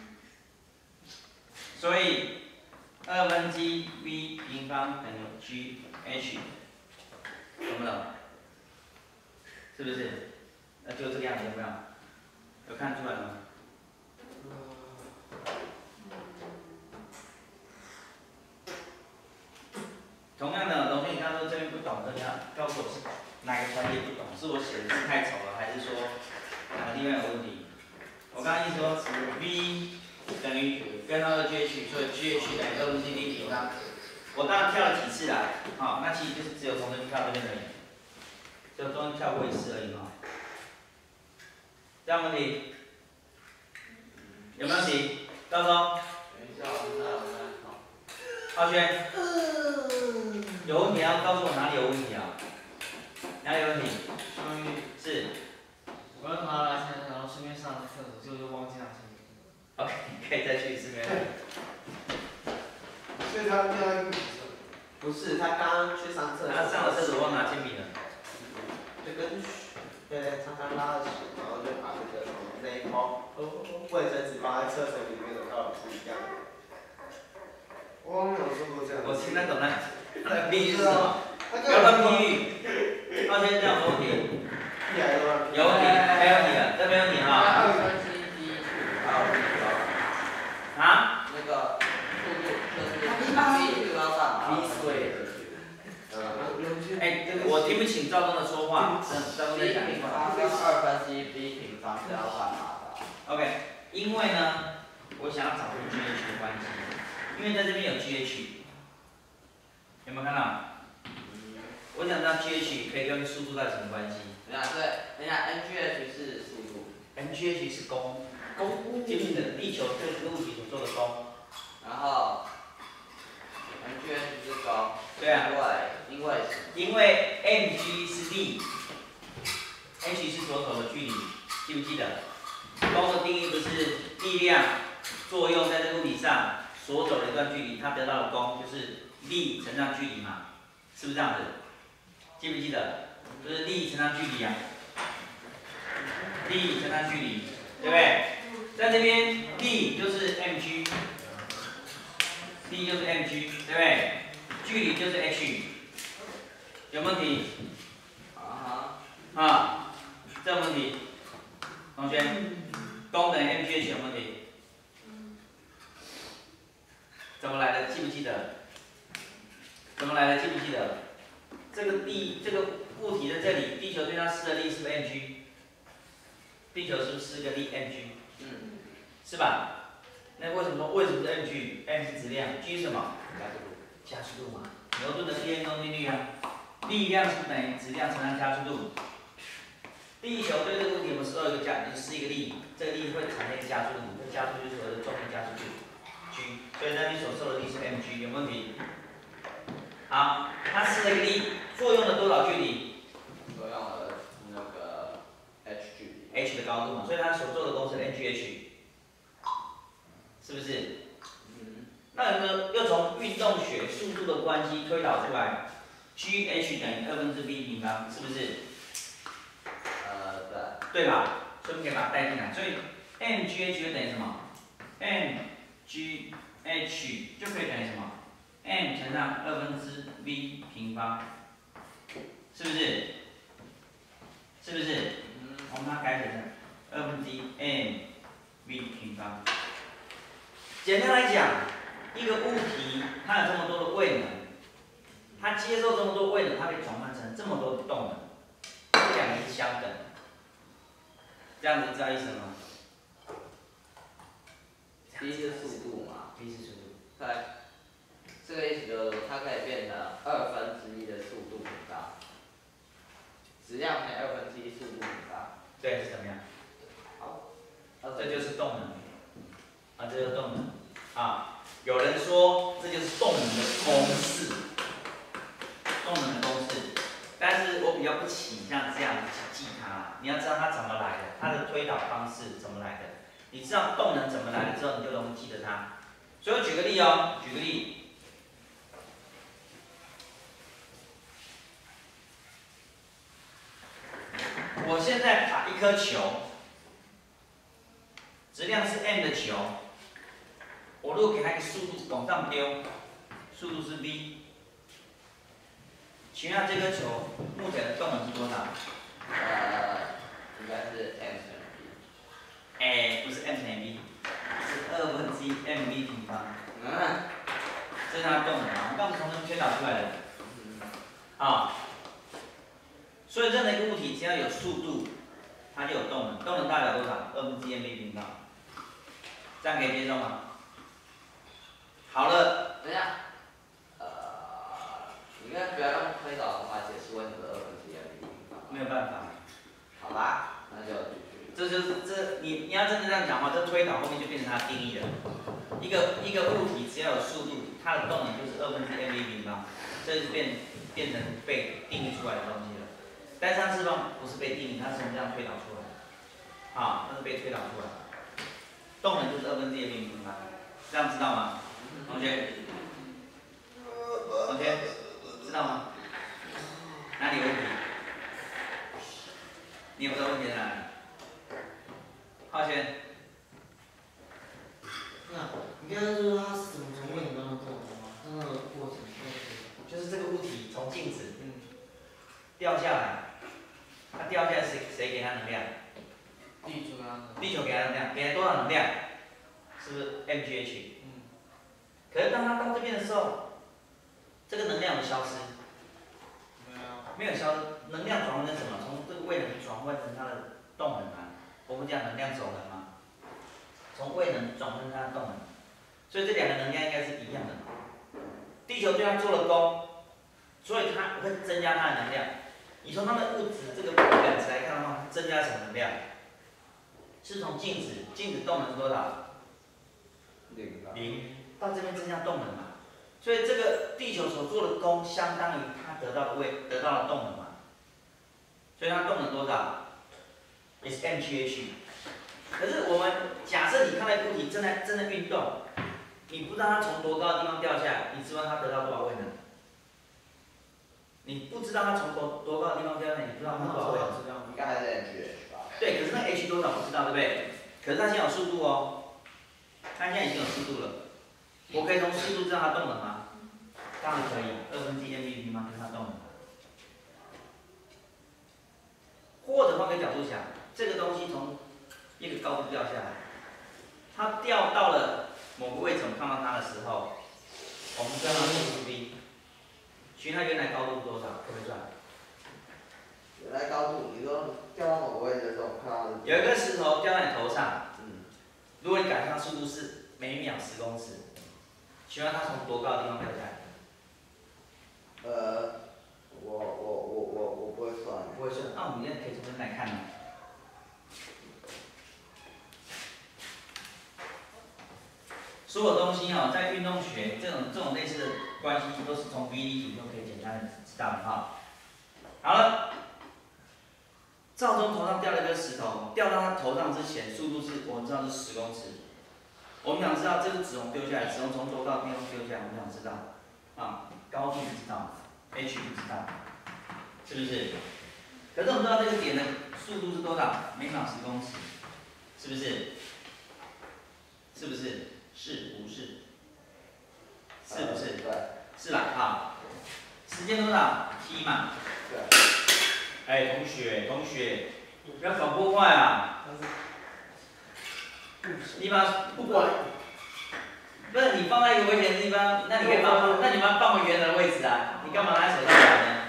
Speaker 1: 所以2/v 平方等于 gh， 懂不懂？是不是？那就这个样子，有没有？有看出来吗？同样的，同学，你刚刚说这边不懂的，你要告诉我是哪个环节不懂？是我写的字太丑了，还是说哪个地方有问题？我刚刚意思说 v 等于根号2gh， 所以 gh 等于2/v 平方。我当然跳了几次啦，好，那其实就是只有从这边跳这边而已，就中间跳过1次而已嘛。这样问题？有没有问题？高中？
Speaker 2: 等一下，我
Speaker 1: 浩轩？有问题要告诉我哪里有问题啊？哪里有问题？是。
Speaker 4: 我跟他来参加，然后顺便上厕所，结果就忘记拿铅笔。
Speaker 1: OK， 可以再去一次没问题。
Speaker 3: 所以他另外一个
Speaker 2: 不是，他刚刚去上厕所。
Speaker 1: 他上了厕所忘拿铅笔了。
Speaker 2: 就跟对，常常拉屎，然后就把那个那一包卫生纸放在厕所里面的道理是一样的。
Speaker 3: 我没有说过这样。
Speaker 1: 我听得懂那比喻是什么？不要乱比喻。浩轩这样有问题？有问题，没问题的，这没问题哈。啊？
Speaker 2: 那个速度就是v 高上 v square。
Speaker 1: 我听不清赵东的说话，赵东在讲什么？
Speaker 2: 跟2/v 平方是要干嘛的
Speaker 1: ？OK， 因为呢，我想要找出 GH 的关系，因为在这边有 GH， 有没有看到？我想知道 GH 可以跟速度到底什么关系？
Speaker 2: 等一下 ，mgh 是速度
Speaker 1: ，mgh 是功，就是地球对这个物体所做的功。
Speaker 2: 然后 mgh 是功。
Speaker 1: 对啊。因为 mg 是力 ，h 是所走的距离，记不记得？功功的定义不是力量作用在这个物体上所走的一段距离，它得到的功就是力乘上距离嘛，是不是这样子？记不记得？就是力乘上距离啊，力乘上距离，对不对？在这边力就是 mg， 力就是 mg， 对不对？距离就是 h， 有问题？啊，这有问题？同学，功等于 mgh 有问题？怎么来的？记不记得？怎么来的？记不记得？这个物体在这里，地球对它施的力是不是 mg？ 地球是不是施个力 mg？ 是吧？那为什么是 mg？m 是质量 ，g 是什么？加速度嘛。牛顿的第二动定律啊，力量是不是等于质量乘上加速度？地球对这个物体我们施了一个施一个力，这个力会产生一个加速度，这个加速度就是所谓的重力加速度 g， 所以那你所受的力是 mg， 有没有问题？好，它施了一个力，作用了多少距离？
Speaker 2: 作用了那个 h 距离
Speaker 1: ，h 的高度嘛，所以它所做的功是 mgh， 是不是？那有没有又从运动学速度的关系推导出来 ，gh 等于2/v平方，是不是？对吧？所以我们可以把它带进来，所以 mgh 就等于什么 ？mgh 就可以等于什么 ？m 乘上2/v平方，是不是？是不是？我们把它改写成2/mv平方。简单来讲，一个物体它有这么多的位能，它接受这么多位能，它可以转换成这么多的动能，这两个是相等。这样子知道意思吗？
Speaker 2: 第一是速度嘛，
Speaker 1: 第一是速度。
Speaker 2: 对，这个意思就是说它可以变成1/2的速度平方，质量乘1/2速度平方。
Speaker 1: 对，是怎么样？
Speaker 2: 好，
Speaker 1: 这就是动能。啊，这就是动能。啊，有人说这就是动能的公式。动能的公式。但是我比较不倾向这样子去记它，你要知道它怎么来的，它的推导方式怎么来的。你知道动能怎么来了之后，你就容易记得它。所以我举个例哦，举个例，我现在把一颗球，质量是 m 的球，我如果给它一个速度往上丢，速度是 v。请问这颗球目前的动能是多少？
Speaker 2: 应该是 m 乘以
Speaker 1: v。不是 m 乘以 v， 是1/mv平方。这是它的动能啊，我们刚刚从这推导出来的。啊，所以任何一个物体只要有速度，它就有动能，动能代表多少？1/mv平方。这样可以接受吗？好了。
Speaker 2: 等一下，你应该不要用推导的方法解释为什么2/mv平方。
Speaker 1: 没有办法。
Speaker 2: 好吧，那就继续。
Speaker 1: 这就是你要真的这样讲话，这推导后面就变成它的定义了。一个物体只要有速度，它的动能就是2/mv平方，这是变成被定义出来的东西了。单向释放不是被定义，它是从这样推导出来的。好，那是被推导出来的。动能就是2/mv平方，这样知道吗？同学？同学，知道吗？哪里有问题？你有没有问题在哪里？浩轩。
Speaker 4: 你刚才说它是怎么从位能到动能吗？它那个过程
Speaker 1: 就是这个物体从静止掉下来，它掉下来谁给它能量？地球给它能量，给它多少能量？是不是 mgh？可是当它到这边的时候，这个能量有消失？没有消失，能量转换成什么？从这个位能转换成它的动能啊。我们讲能量守恒嘛，从位能转换成它的动能，所以这两个能量应该是一样的。地球对它做了功，所以它会增加它的能量。你从它的物质这个感值来看的话，增加什么能量？是从静止动能是多少？0，到这边增加动能嘛。所以这个地球所做的功，相当于它得到的动能嘛。所以它动能多少？也是 mgh。 可是我们假设你看到一个物体正在运动，你不知道它从多高的地方掉下来，你知道它得到多少位呢？你不知道它从多高的地方掉下来，你不知道它多少位？
Speaker 2: 应该还是 h 吧？
Speaker 1: 对，可是那个 h 多少不知道，对不对？可是它现在有速度哦，它现在已经有速度了。我可以从速度知道它动了吗？当然可以，1/2mv 吗？让它动了。或者换个角度想，这个东西从一个高度掉下来，它掉到了某个位置，我们看到它的时候，我们叫它速度 v， 寻它原来高度是多少？可不可以算？
Speaker 2: 原来高度，你说掉到某个位置的时候，看到
Speaker 1: 有一个石头掉在你头上，如果你感受速度是每秒10公尺，请问它从多高的地方掉下来？
Speaker 2: 我不会算。
Speaker 1: 不会算，那我们现在可以从这来看呢。所有东西哦，在运动学这种类似的关系，都是从 V 离体就可以简单的知道的哈。好了，赵忠头上掉了一个石头，掉到他头上之前，速度是我们知道是10公尺。我们想知道这个子龙丢下来，子龙从多高的地方丢下来，我们想知道啊，高度不知道 ，h 不知道，是不是？可是我们知道这个点的速度是多少？每秒10公尺，是不是？是不是？是不是？是不是？
Speaker 2: 对。
Speaker 1: 是啦，好。时间多少？t 嘛。
Speaker 2: 对。
Speaker 1: 哎，同学，不要搞破坏啊！你把不管，不是你放在一个危险的地方，那你可以放，那你把它放回原来的位置啊！你干嘛拿在手上玩呢？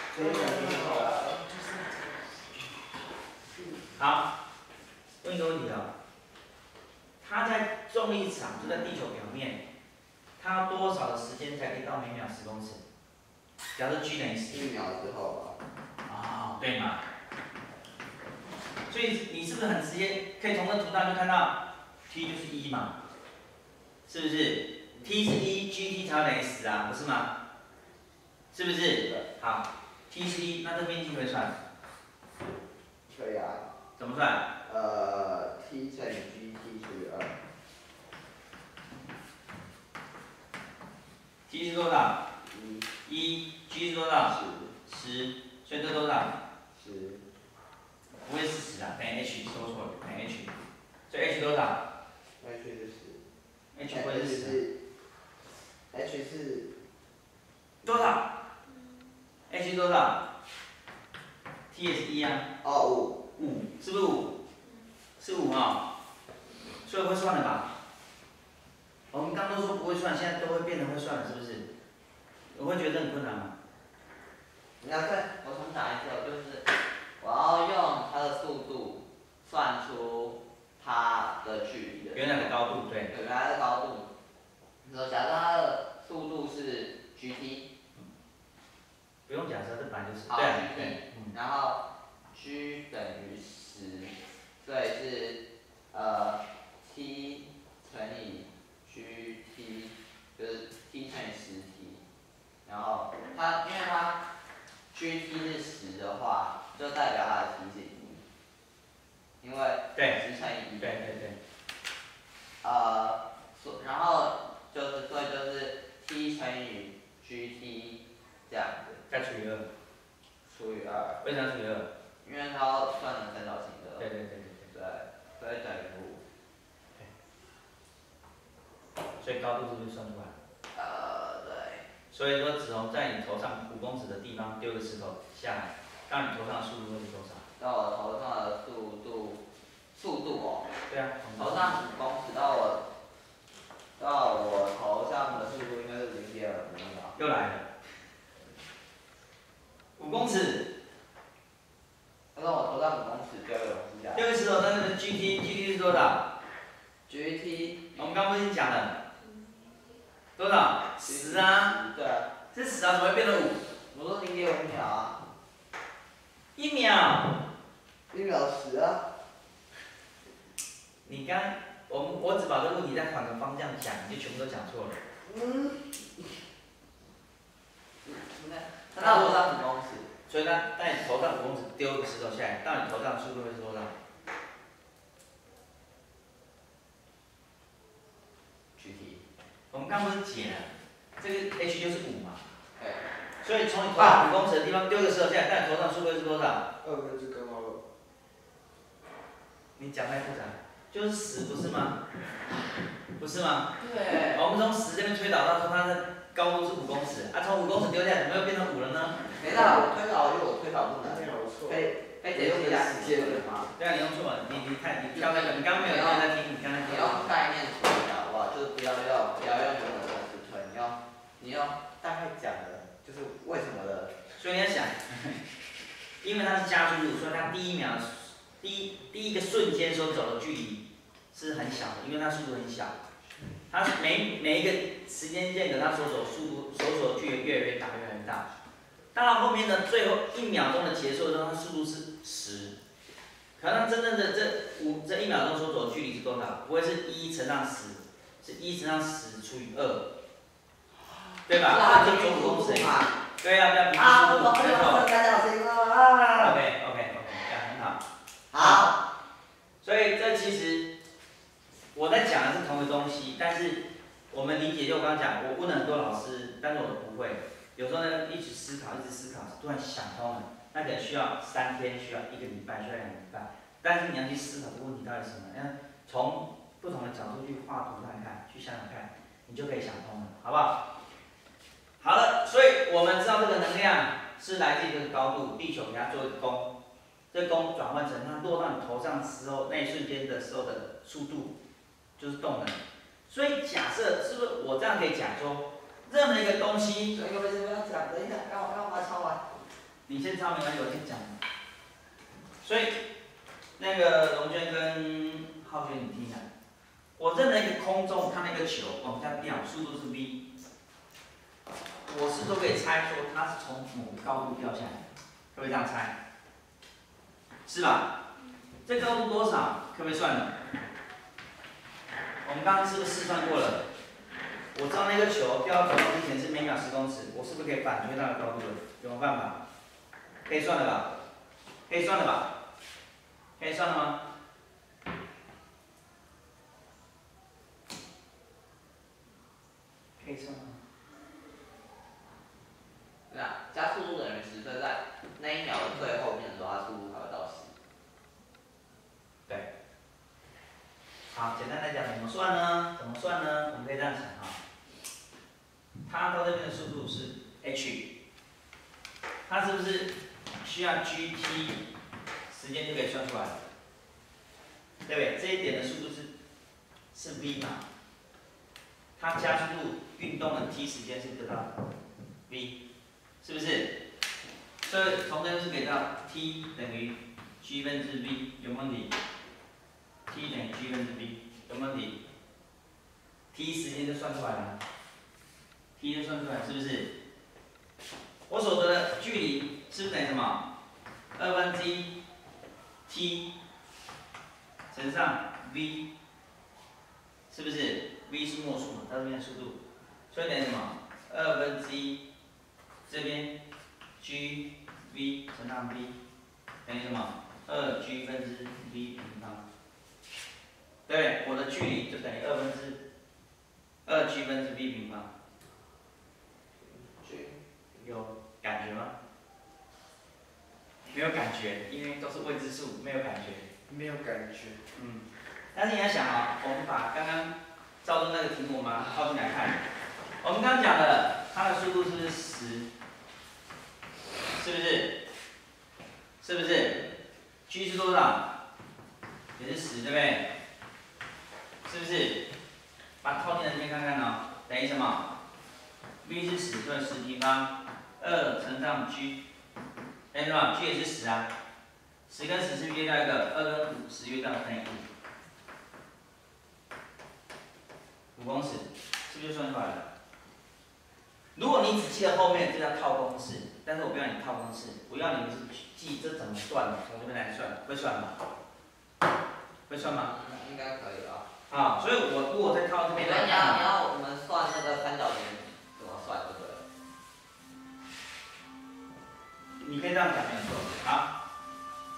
Speaker 1: 好，问一个问题啊，它在重力场就在地球表面，它要多少的时间才可以到每秒10公尺？假设 G 等于10。
Speaker 2: 1秒之后吧。
Speaker 1: 哦，对嘛？所以你是不是很直接可以从这图上就看到 T 就是1嘛？是不是 ？T 是1，GT 才等于10啊，不是吗？是不是？好 ，T 是1，那这面积可以算？
Speaker 2: 可以啊。
Speaker 1: 怎么算
Speaker 2: ？T 乘以 GT 除以2。
Speaker 1: T 是多少
Speaker 2: 1。
Speaker 1: 1，G 是多少？10，所以这多少
Speaker 2: ？10。
Speaker 1: 不会是10啊，等于 H， 说错了，等于 H， 所以 H 多少
Speaker 2: ？H 是10。
Speaker 1: H 不会是10。
Speaker 2: H 是
Speaker 1: 多少 ？H 多少 ？T 也是1啊。
Speaker 2: 哦
Speaker 1: 5，是不是5？是5啊，所以会算的吧？我们刚都说不会算，现在都会变成会算了，是不是？我会觉得很困难吗？
Speaker 2: 你要看，我重讲一次，就是我要用它的速度算出它的距离的。
Speaker 1: 原来的高度，对。
Speaker 2: 原来的高度。假设它的速度是 GT。
Speaker 1: 不用假设，这本来就是。
Speaker 2: 好
Speaker 1: 对。
Speaker 2: 然后 G 等于10，所以是T 乘以 GT， 就是 T 乘以10T。然后它因为它 GT 是10的话，就代表它的 T 是1，因为10乘以1。
Speaker 1: 对。
Speaker 2: 然后就是所以就是 T 乘以 GT 这样子。
Speaker 1: 再除以2。
Speaker 2: 除以2。
Speaker 1: 为啥除以2？
Speaker 2: 因为它要算成三角形的。
Speaker 1: 对。
Speaker 2: 对，所以等于
Speaker 1: 5。所以高度是不是算出来？
Speaker 2: 对。
Speaker 1: 所以说，子龙在你头上5公尺的地方丢个石头下来，到你头上的速度会是多少？
Speaker 2: 到我头上的速度哦。
Speaker 1: 对啊。
Speaker 2: 头上5公尺到我头上的速度应该是0.5秒。
Speaker 1: 又来了。5公尺。
Speaker 2: 他说我头上5公尺丢个东西下来。
Speaker 1: 丢个石头，那个 GT 是多少
Speaker 2: ？GT。
Speaker 1: 我们刚不是已经讲了？多少？10啊。
Speaker 2: 对啊。
Speaker 1: 这10啊，怎么会变成5？
Speaker 2: 我说0.5秒啊。
Speaker 1: 1秒。
Speaker 2: 1秒10啊。
Speaker 1: 你刚，我只把这个问题再反个方向讲，你就全部都讲错了。
Speaker 2: 他到头上5公尺。
Speaker 1: 所以呢，在你头上5公尺丢个石头下来，到你头上的速度会是多少？ 刚不是解了，这个 h 就是5嘛。
Speaker 2: 对。
Speaker 1: 所以从你头上5公尺的地方丢个石头下来，看你头上速度是多少
Speaker 3: 2/根号2。
Speaker 1: 你讲太复杂，就是10不是吗？不是吗？
Speaker 2: 对。
Speaker 1: 我们从10这边推导到说它的高度是5公尺，啊，从5公尺丢下来，怎么又变成5了呢？
Speaker 2: 没到，我推导，因为我推导不能。
Speaker 3: 没有错。
Speaker 2: 被解释一下时间的嘛。
Speaker 1: 对啊，你用错了，你看你挑那个，你刚刚没有在听，你刚才
Speaker 2: 你用概念推的好不好？就是不要用原本的公式推，你用大概讲的，就是为什么的。
Speaker 1: 所以你要想，因为它是加速度，所以它第一个瞬间所走的距离是很小的，因为它速度很小。它每一个时间间隔，它所走的距离越来越大，越来越大。到后面呢，最后1秒钟的结束的时候，它速度是10。可能真正的这1秒钟所走的距离是多少？不会是1乘上10，是1乘上10除以2，对吧？
Speaker 2: 那
Speaker 1: 就9公尺嘛。对呀，要平均
Speaker 2: 啊，
Speaker 1: 速度，没错。
Speaker 2: 大家好声音了。
Speaker 1: OK， 这样很好。
Speaker 2: 好。
Speaker 1: 所以这其实我在讲的是同一个东西，但是我们理解，就我刚刚讲，我问了很多老师，但是我都不会。有时候呢，一直思考，突然想通了，那可能需要3天，需要1个礼拜，需要2个礼拜。但是你要去思考这个问题到底是什么，从不同的角度去画图看看，去想想看，你就可以想通了，好不好？好了，所以我们知道这个能量是来自于这个高度，地球给它做一个功，这个功转换成它落到你头上时候那一瞬间的时候的速度，就是动能。所以假设是不是我这样可以讲说？任何一个东西，
Speaker 2: 不要讲，等一下，让我把它抄完。
Speaker 1: 你先抄没关系，我先讲。所以，那个龙娟跟浩轩，你听一下，我任何一个空中它那个球往下掉，速度是 v， 我是都可以猜说它是从某个高度掉下来，可不可以这样猜？是吧？这高度多少？可不可以算了？我们刚刚是不是试算过了？我知道那个球掉到走道之前是每秒10公尺，我是不是可以反推它的高度了？有没有办法？可以算了吧？可以算了吧？可以算了吗？可以算吗？
Speaker 2: 对啊，加速度等于10，所以在那1秒的最后面的时候，它速度才会到10。
Speaker 1: 对。好，简单来讲怎么算呢？我们可以这样想哈。它到这边的速度是 h， 它是不是需要 gt 时间就可以算出来了？对不对？这一点的速度是 v 嘛？它加速度运动的 t 时间是得到 v， 是不是？所以从这个是给到 t 等于 g 分之 v， 有没有问题 ？t 等于 g 分之 v， 有没有问题 ？t 时间就算出来了。t 就算出来，是不是？我所得的距离是不是等于什么？1/2 t 乘上 v， 是不是 ？v 是末数嘛，到这边的速度，所以等于什么？1/2这边 g v 乘上 v 等于什么？2g分之 v 平方。对，我的距离就等于2g分之 v 平方。有感觉吗？没有感觉，因为都是未知数，没有感觉。
Speaker 3: 没有感觉。
Speaker 1: 但是你要想啊，我们把刚刚照着那个题目嘛套进来看，我们刚刚讲的，它的速度是不是10？是不是？是不是 ？g 是多少？也是10，对不对？是不是？把它套进来这边看看哦，等于什么 ？v 是10，所以10平方2乘上 g， 等于什么 ？g 也是10啊，10跟10是约到一个，2跟10约到等于5公尺，是不是就算出来了？如果你只记得后面，这叫套公式，但是我不要你套公式，我要你们是记这怎么算的，从这边来算，会算吗？会算吗？
Speaker 2: 应该可以啊。
Speaker 1: 啊，所以我如果再套这边来
Speaker 2: 你
Speaker 1: 看，
Speaker 2: 要我们算那个三角形怎么算就对了。
Speaker 1: 你可以这样讲没有错。好，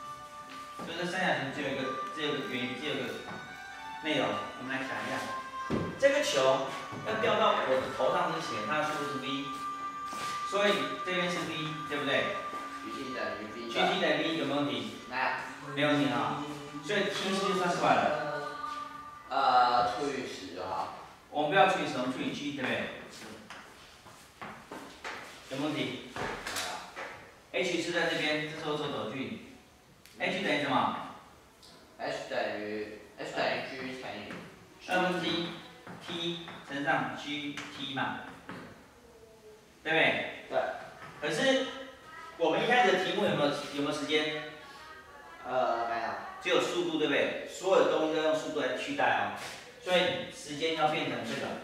Speaker 1: 所以这三角形只有一个原因，只有一个内容，我们来想一下。 这个球要掉到我的头上之前，它的速度是 v， 所以这边是 v， 对不对
Speaker 2: ？GT 等于 v。
Speaker 1: GT 等于 v 有没有问题？
Speaker 2: 没有。
Speaker 1: 没问题啊。所以 t 是不是算出来了？
Speaker 2: 除以10就好。
Speaker 1: 我们不要除以10，我们除以 g， 对不对？有没有问题 ？h 是在这边，这时候做轴距 ，h 等于什么
Speaker 2: ？h 等于 g 乘以
Speaker 1: 2/t t 乘上 gt 嘛，对不对？
Speaker 2: 对。
Speaker 1: 可是我们一开始的题目有没有时间？
Speaker 2: 没有。
Speaker 1: 只有速度，对不对？所有东西都用速度来取代哦，所以时间要变成这个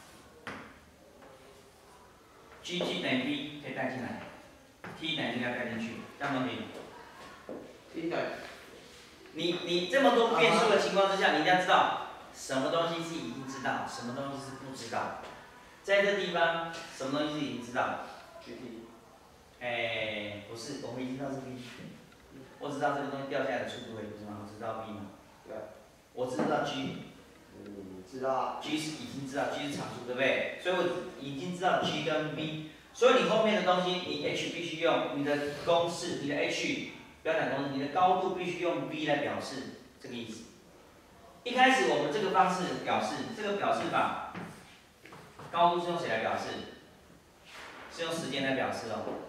Speaker 1: gt 等于 v 可以带进来 ，t 等于这个要带进去，这样没问题。
Speaker 2: t 等于。
Speaker 1: 你这么多变数的情况之下，你一定要知道什么东西是已经知道，什么东西是不知道。在这地方，什么东西是已经知道
Speaker 2: ？GT。
Speaker 1: 不是，我们已经知道是 v。我知道这个东西掉下来的速度会不是吗？我知道 v 嘛。
Speaker 2: 对。
Speaker 1: 我知道 g。
Speaker 2: 知道啊。
Speaker 1: g 是已经知道 g 是常数，对不对？所以我已经知道 g 跟 v， 所以你后面的东西，你 h 必须用你的公式，你的 h 不要讲公式，你的高度必须用 v 来表示，这个意思。一开始我们这个方式表示，这个表示法，高度是用谁来表示？是用时间来表示哦。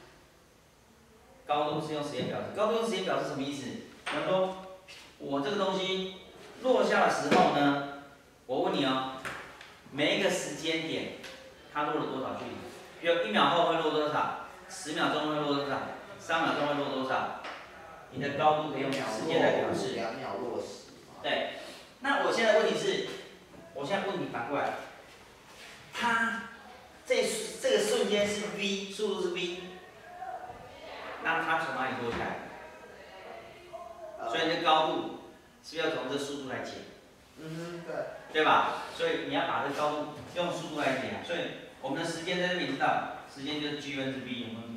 Speaker 1: 高度是用时间表示，高度用时间表示什么意思？比方说，我这个东西落下的时候呢，我问你哦，每一个时间点它落了多少距离？比如1秒后会落多少？10秒钟会落多少？3秒钟会落多少？你的高度可以用时间来表示。
Speaker 2: 2秒落10。
Speaker 1: 对，那我现在问题是，我现在问你反过来，它这个瞬间是 v， 速度是 v。那它从哪里落下来？所以你的高度是不是要从这速度来减？
Speaker 2: 对。
Speaker 1: 对吧？所以你要把这个高度用速度来减。所以我们的时间在这里知道，时间就是 g 分之 v 有没有问题？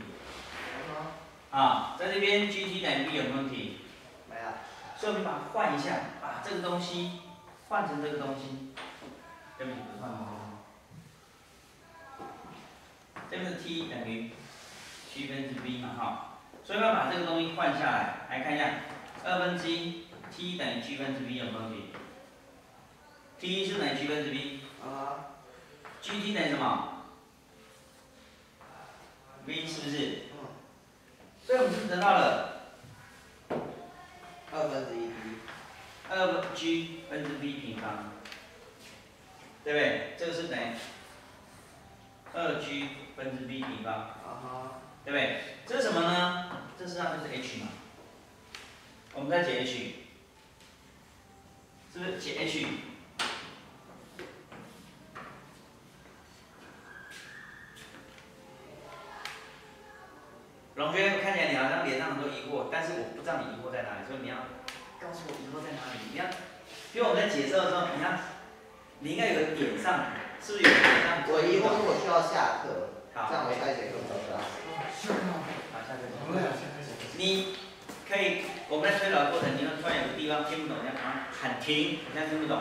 Speaker 1: 在这边 gt 等于 v 有没有问题？
Speaker 2: 没有。
Speaker 1: 所以我们把它换一下，把这个东西换成这个东西。对不起，不是换成这边是 t 等于 g 分之 v 嘛，哈。所以我们把这个东西换下来，来看一下，1/t等于 g 分之 v 有没有问题 ？t 是等于 g 分之 v。gt 等于什么 ？v 是不是？所以我们是不是得到了2/g 分之 v 平方，对不对？这个是等于2g 分之 v 平方，对不对？这是什么呢？这实际上就是 h 嘛。我们再解 h， 是不是解 h？ 龙轩，看起来你好像脸上很多疑惑，但是我不知道你疑惑在哪里，所以你要告诉我疑惑在哪里。你要，因为我们在解释的时候，你应该有个点上，是不是有个点上？
Speaker 2: 我疑惑是我需要下课，
Speaker 1: 好，
Speaker 2: 这样我下一节课找不到。
Speaker 1: 好，下课。你可以，我们在推导的过程，你要突然有个地方听不懂，你要喊停，你要听不懂，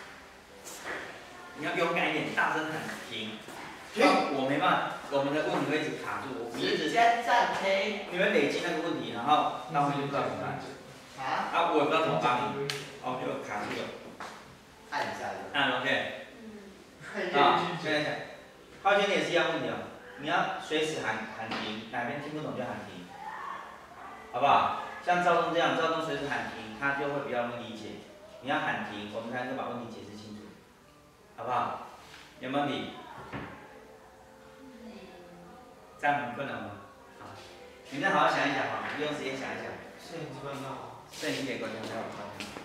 Speaker 1: 你要勇敢一点，大声喊停。停！我没办法，我们的问题会一直卡住，我一直
Speaker 2: 时间暂停。
Speaker 1: 你会累积那个问题，然后到后面就不知道怎么办。我也不知道怎么帮你，就卡住了。
Speaker 2: 按一下就。
Speaker 1: OK。现在讲，浩轩你也是一样问题哦，你要随时喊停，哪边听不懂就喊停，好不好？像赵东这样，赵东随时喊停，他就会比较容易理解。你要喊停，我们才能够把问题解释清楚，好不好？有没有问题？这样很困难吗？好，你们再好好想一想哈，利用时间想一想。
Speaker 3: 摄影机关掉。
Speaker 1: 摄影机给关掉，不要